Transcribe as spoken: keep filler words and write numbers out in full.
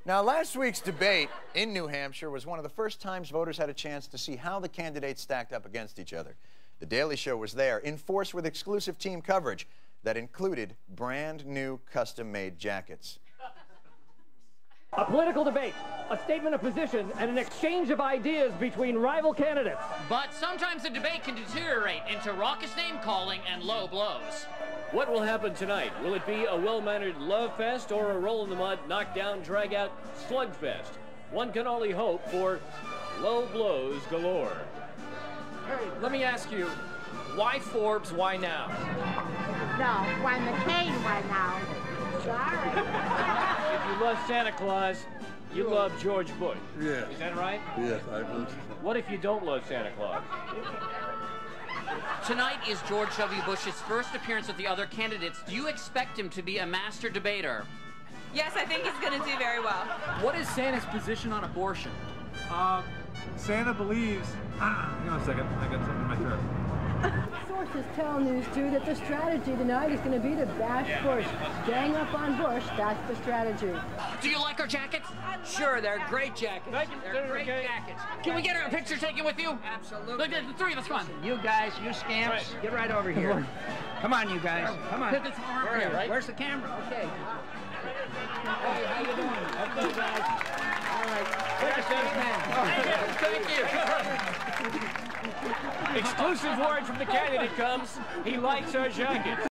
Now, last week's debate in New Hampshire was one of the first times voters had a chance to see how the candidates stacked up against each other. The Daily Show was there, in force with exclusive team coverage that included brand new custom-made jackets. A political debate, a statement of position, and an exchange of ideas between rival candidates. But sometimes the debate can deteriorate into raucous name-calling and low blows. What will happen tonight? Will it be a well-mannered love fest or a roll-in-the-mud, knock-down, drag-out slugfest? One can only hope for low blows galore. Hey, let me ask you, why Forbes, why now? No, why McCain, why now? Sorry. If you love Santa Claus, you love George Bush. Yes. Is that right? Yes, I believe so. What if you don't love Santa Claus? Tonight is George W. Bush's first appearance with the other candidates. Do you expect him to be a master debater? Yes, I think he's going to do very well. What is Santa's position on abortion? Uh, Santa believes... Hang on a second, I got something in my throat. Sources tell News two that the strategy tonight is going to be to bash Bush. Gang up on Bush, that's the strategy. Do you like our jackets? Sure, they're great jackets. Thank you, They're Senator great McCain. jackets. Can we get a picture taken with you? Absolutely. Look, the three of us, come on. You guys, you scamps, Right. get right over here. Come on, you guys. Come on. Put this arm Where- here, right? Where's the camera? Okay. Hey, how you doing? Okay, guys. All right. Thank you. Exclusive word from the candidate comes, he likes our jackets.